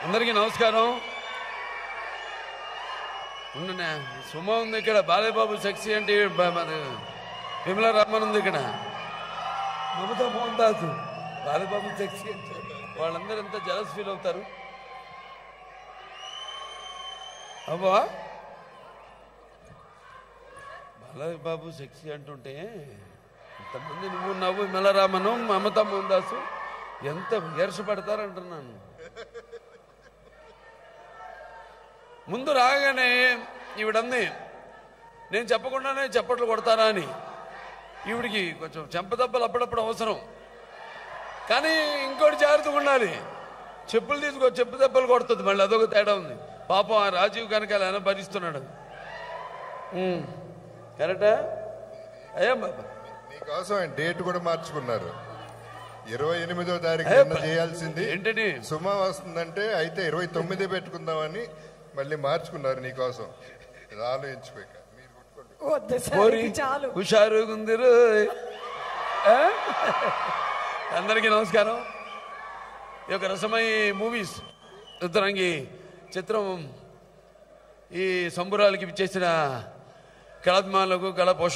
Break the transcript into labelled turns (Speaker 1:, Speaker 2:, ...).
Speaker 1: అందరికీ నమస్కారం. ఉన్న సుమా ఉంది ఇక్కడ, బాలేబాబు సెక్సీ అంటే విమలా రమ్మన్ ఉంది ఇక్కడ, మమతా మోహన్ దాస్ బాలేబాబు సెక్సీ అంటే వాళ్ళందరూ ఎంత జలస్ ఫీల్ అవుతారు. అబ్బా బాలేబాబు సెక్సీ అంటుంటే ఇంతమంది నువ్వు నవ్వు విమలా రామను మమతా మోహన్ దాసు ఎంత విహర్షపడతారంటున్నాను. ముందు రాగానే ఈవిడంది నేను చెప్పకుండానే చప్పట్లు కొడతానా అని. ఈవిడికి కొంచెం చెంపదెబ్బలు అప్పుడప్పుడు అవసరం, కానీ ఇంకోటి జాగ్రత్తగా ఉండాలి. చెప్పులు తీసుకో, చెప్పు దెబ్బలు కొడుతుంది మళ్ళీ, అదొక తేడా ఉంది. పాపం ఆ రాజీవ్ కనకాల ఆయన భరిస్తున్నాడు. కరెక్టా? అయ్యా
Speaker 2: మీకోసం డేట్ కూడా మార్చుకున్నారు. 28వ తారీఖు చేయాల్సింది ఏంటంటే సుమా వస్తుందంటే అయితే 29 పెట్టుకుందామని మళ్ళీ మార్చుకున్నారు నీకోసం. ఆలోచించుకోక
Speaker 1: హుషారు గుందిరు. అందరికీ నమస్కారం. ఈ యొక్క రసమై మూవీస్ ఉత్తరంగి చిత్రం ఈ సంబురాలకి ఇచ్చేసిన కళాభిమానులకు, కళా పోషకులకు